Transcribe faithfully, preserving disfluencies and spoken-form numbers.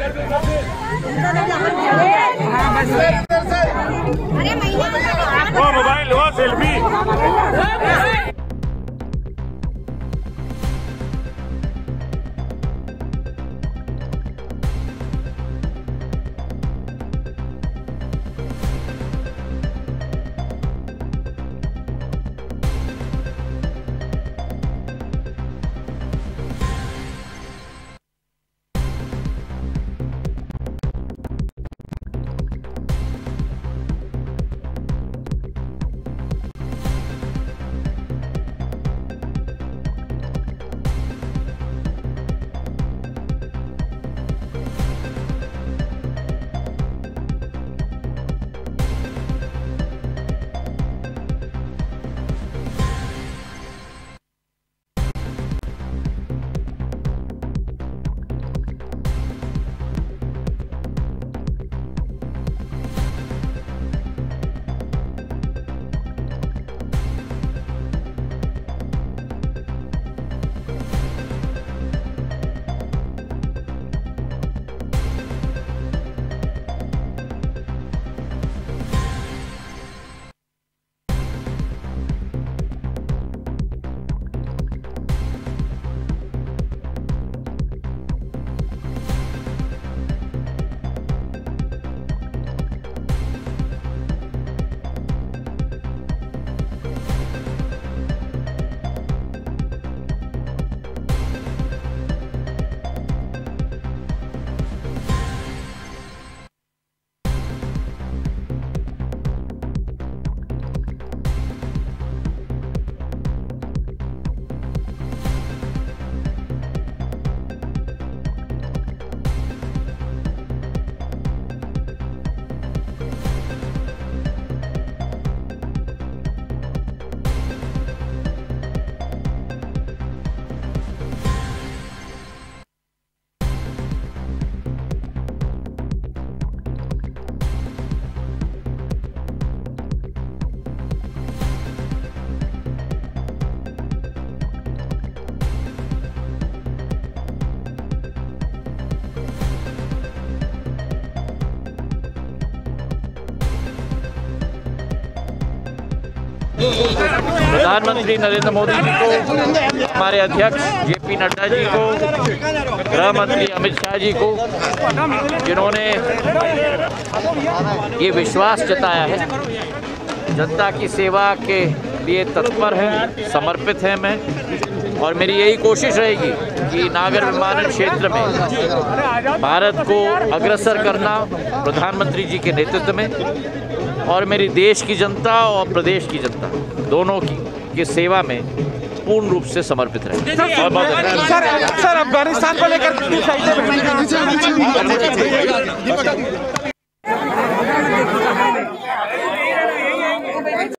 वो मोबाइल वो सेल्फी। प्रधानमंत्री नरेंद्र मोदी जी को, हमारे अध्यक्ष जे पी नड्डा जी को, गृह मंत्री अमित शाह जी को, जिन्होंने ये विश्वास जताया है, जनता की सेवा के लिए तत्पर हैं, समर्पित हैं मैं। और मेरी यही कोशिश रहेगी कि नागर विमानन क्षेत्र में भारत को अग्रसर करना प्रधानमंत्री जी के नेतृत्व में, और मेरी देश की जनता और प्रदेश की जनता दोनों की की सेवा में पूर्ण रूप से समर्पित रहे। सर, सर, सर अफगानिस्तान को लेकर